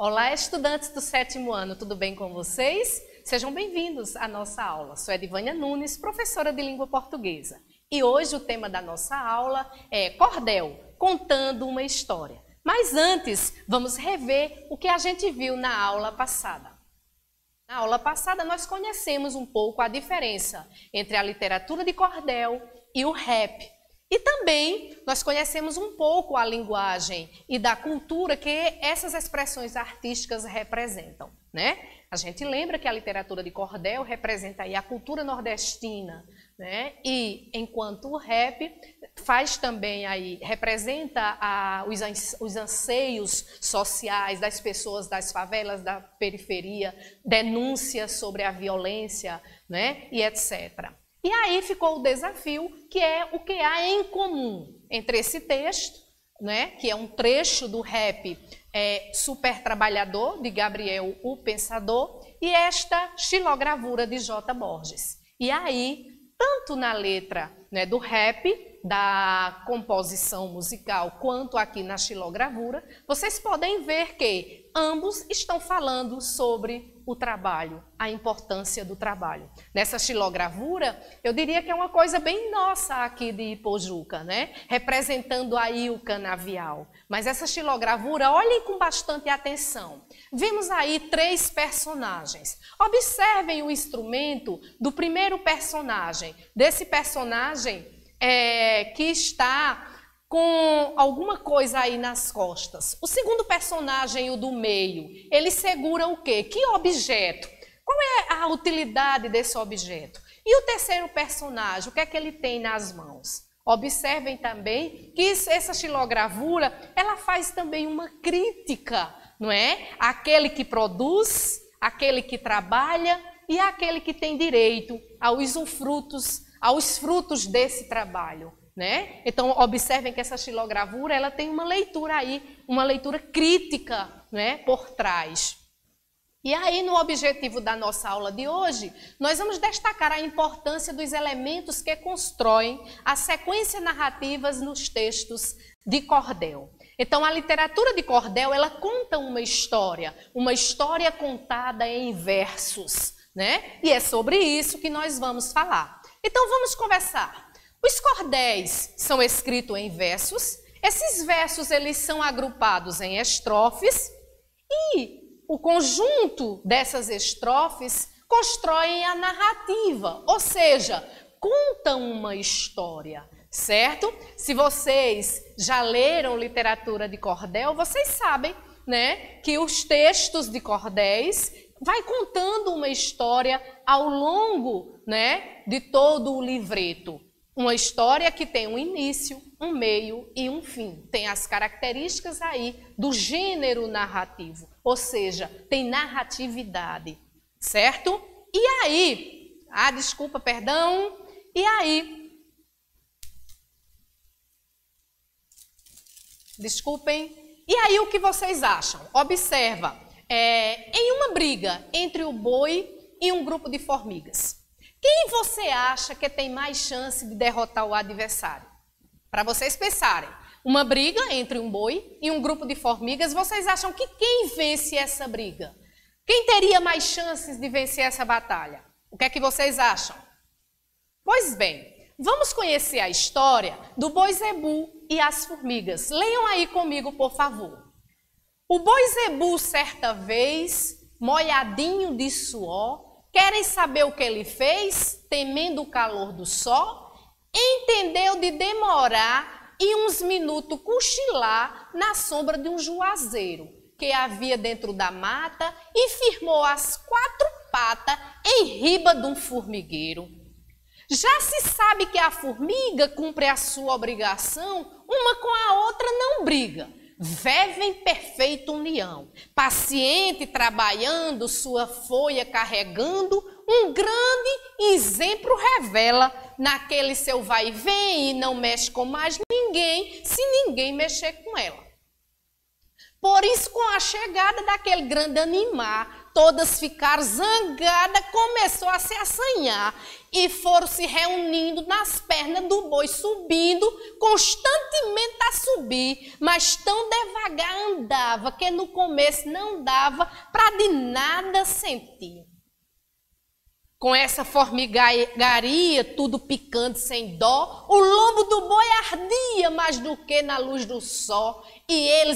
Olá, estudantes do 7º ano, tudo bem com vocês? Sejam bem-vindos à nossa aula. Sou Edivânia Nunes, professora de língua portuguesa. E hoje o tema da nossa aula é Cordel, contando uma história. Mas antes, vamos rever o que a gente viu na aula passada. Na aula passada, nós conhecemos um pouco a diferença entre a literatura de cordel e o rap. E também nós conhecemos um pouco a linguagem e da cultura que essas expressões artísticas representam, né? A gente lembra que a literatura de cordel representa aí a cultura nordestina, né? E enquanto o rap faz também aí, representa os anseios sociais das pessoas das favelas, da periferia, denúncias sobre a violência, né? E etc. E aí ficou o desafio, que é o que há em comum entre esse texto, né, que é um trecho do rap Super Trabalhador, de Gabriel o Pensador, e esta xilogravura de J. Borges. E aí, tanto na letra, né, do rap, da composição musical, quanto aqui na xilogravura, vocês podem ver que ambos estão falando sobre o trabalho, a importância do trabalho. Nessa xilogravura, eu diria que é uma coisa bem nossa aqui de Ipojuca, né? Representando aí o canavial. Mas essa xilogravura, olhem com bastante atenção. Vemos aí 3 personagens. Observem o instrumento do primeiro personagem, desse personagem que está com alguma coisa aí nas costas. O segundo personagem, o do meio, ele segura o quê? Que objeto? Qual é a utilidade desse objeto? E o terceiro personagem, o que é que ele tem nas mãos? Observem também que essa xilogravura, ela faz também uma crítica, não é? Aquele que produz, aquele que trabalha e aquele que tem direito aos frutos desse trabalho. Né? Então, observem que essa xilogravura ela tem uma leitura aí, uma leitura crítica, né, por trás. E aí, no objetivo da nossa aula de hoje, nós vamos destacar a importância dos elementos que constroem a sequência narrativas nos textos de cordel. Então, a literatura de cordel, ela conta uma história contada em versos, né? E é sobre isso que nós vamos falar. Então, vamos conversar. Os cordéis são escritos em versos, esses versos eles são agrupados em estrofes e o conjunto dessas estrofes constroem a narrativa, ou seja, contam uma história, certo? Se vocês já leram literatura de cordel, vocês sabem, né, que os textos de cordéis vai contando uma história ao longo, né, de todo o livreto. Uma história que tem um início, um meio e um fim. Tem as características aí do gênero narrativo, ou seja, tem narratividade, certo? E aí, e aí o que vocês acham? Observa, em uma briga entre o boi e um grupo de formigas, quem você acha que tem mais chance de derrotar o adversário? Para vocês pensarem, uma briga entre um boi e um grupo de formigas, vocês acham que quem vence essa briga? Quem teria mais chances de vencer essa batalha? O que é que vocês acham? Pois bem, vamos conhecer a história do boi Zebu e as formigas. Leiam aí comigo, por favor. O boi Zebu, certa vez, molhadinho de suor, querem saber o que ele fez, temendo o calor do sol? Entendeu de demorar e uns minutos cochilar na sombra de um juazeiro que havia dentro da mata e firmou as 4 patas em riba de um formigueiro. Já se sabe que a formiga cumpre a sua obrigação, uma com a outra não briga. Vive em perfeita união, paciente trabalhando, sua folha carregando, um grande exemplo revela naquele seu vai e vem e não mexe com mais ninguém, se ninguém mexer com ela. Por isso, com a chegada daquele grande animal, todas ficaram zangadas, começou a se assanhar e foram se reunindo nas pernas do boi, subindo, constantemente a subir, mas tão devagar andava que no começo não dava para de nada sentir. Com essa formigaria, tudo picante sem dó, o lombo do boi ardia mais do que na luz do sol. E ele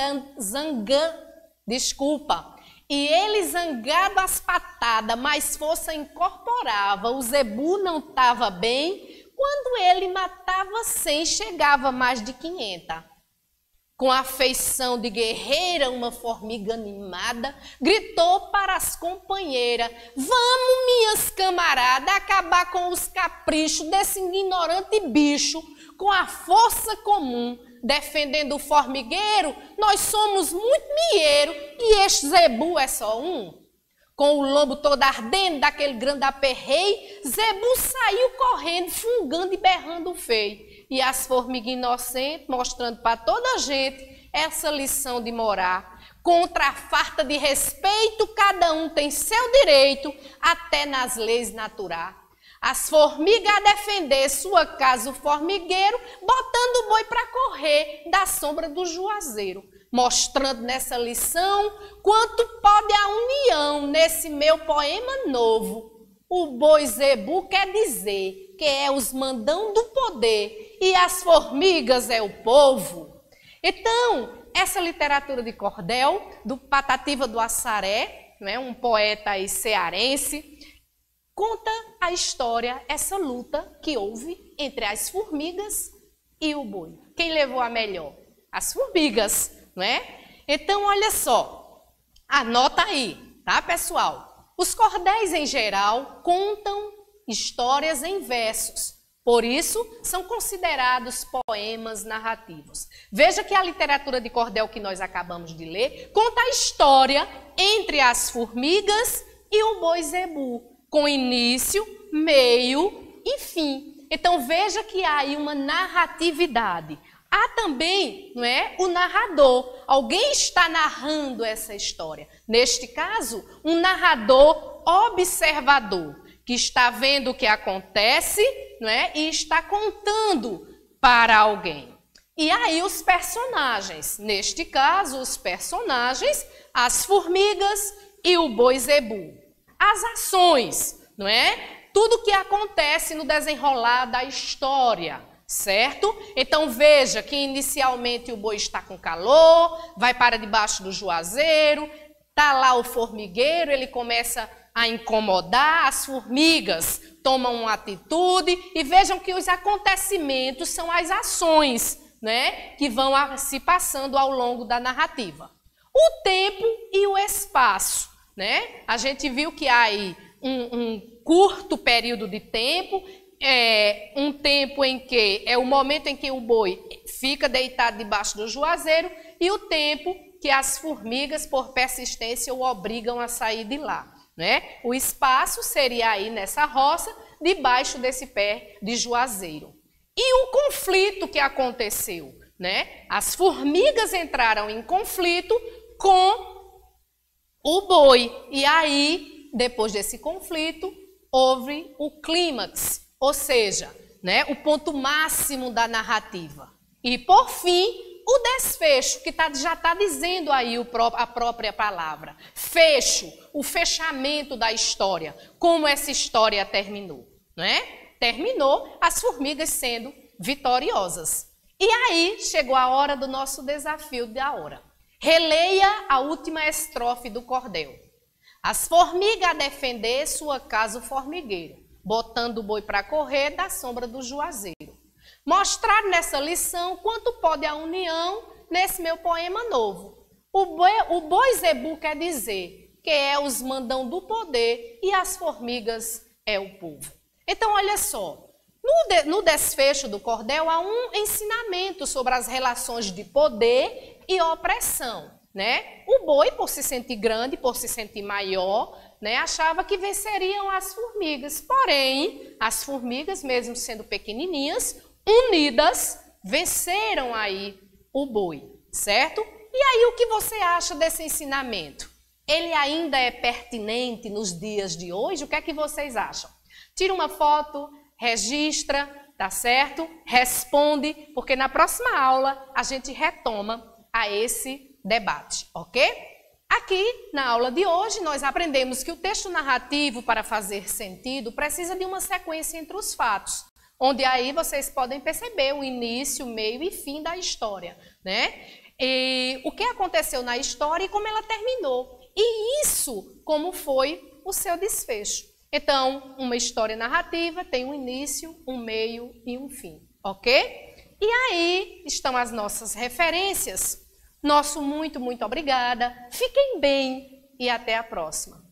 zangado as patadas, mas força incorporava. O zebu não estava bem, quando ele matava 100, chegava mais de 500. Com a feição de guerreira, uma formiga animada gritou para as companheiras: vamos, minhas camaradas, acabar com os caprichos desse ignorante bicho, com a força comum. Defendendo o formigueiro, nós somos muito milheiro e este zebu é só um. Com o lombo todo ardendo daquele grande aperreio, zebu saiu correndo, fungando e berrando feio. E as formigas inocentes, mostrando para toda a gente essa lição de morar. Contra a falta de respeito, cada um tem seu direito, até nas leis naturais. As formigas a defender sua casa, o formigueiro, botando o boi para correr da sombra do juazeiro. Mostrando nessa lição quanto pode a união nesse meu poema novo. O boi zebu quer dizer que é os mandão do poder e as formigas é o povo. Então, essa literatura de cordel, do Patativa do Assaré, não é? Um poeta aí cearense, conta a história, essa luta que houve entre as formigas e o boi. Quem levou a melhor? As formigas, não é? Então, olha só, anota aí, tá, pessoal? Os cordéis, em geral, contam histórias em versos. Por isso, são considerados poemas narrativos. Veja que a literatura de cordel que nós acabamos de ler conta a história entre as formigas e o boi zebu, com início, meio e fim. Então, veja que há aí uma narratividade. Há também, não é, o narrador. Alguém está narrando essa história. Neste caso, um narrador observador, que está vendo o que acontece, não é, e está contando para alguém. E aí os personagens. Neste caso, os personagens, as formigas e o boi zebu. As ações, não é? Tudo que acontece no desenrolar da história, certo? Então veja que inicialmente o boi está com calor, vai para debaixo do juazeiro, tá lá o formigueiro, ele começa a incomodar, as formigas tomam uma atitude e vejam que os acontecimentos são as ações, né, que vão se passando ao longo da narrativa. O tempo e o espaço. Né? A gente viu que há aí um curto período de tempo, um tempo em que é o momento em que o boi fica deitado debaixo do juazeiro e o tempo que as formigas, por persistência, o obrigam a sair de lá. Né? O espaço seria aí nessa roça, debaixo desse pé de juazeiro. E o conflito que aconteceu? Né? As formigas entraram em conflito com o boi. E aí, depois desse conflito, houve o clímax, ou seja, né, o ponto máximo da narrativa. E, por fim, o desfecho, que já está dizendo aí a própria palavra. Fecho, o fechamento da história, como essa história terminou. Né? Terminou as formigas sendo vitoriosas. E aí chegou a hora do nosso desafio da hora. Releia a última estrofe do cordel. As formigas a defender sua casa o formigueiro, botando o boi para correr da sombra do juazeiro. Mostrar nessa lição quanto pode a união nesse meu poema novo. O boi zebu quer dizer que é os mandão do poder e as formigas é o povo. Então, olha só, no desfecho do cordel há um ensinamento sobre as relações de poder e opressão, né? O boi, por se sentir grande, por se sentir maior, né, achava que venceriam as formigas. Porém, as formigas, mesmo sendo pequenininhas, unidas, venceram aí o boi, certo? E aí, o que você acha desse ensinamento? ele ainda é pertinente nos dias de hoje? O que é que vocês acham? Tira uma foto, registra, tá certo? Responde, porque na próxima aula a gente retoma a esse debate, ok? Aqui, na aula de hoje, nós aprendemos que o texto narrativo, para fazer sentido, precisa de uma sequência entre os fatos, onde aí vocês podem perceber o início, meio e fim da história, né? E o que aconteceu na história e como ela terminou. E isso, como foi o seu desfecho. Então, uma história narrativa tem um início, um meio e um fim, ok? E aí estão as nossas referências. Nosso muito, muito obrigada. Fiquem bem e até a próxima.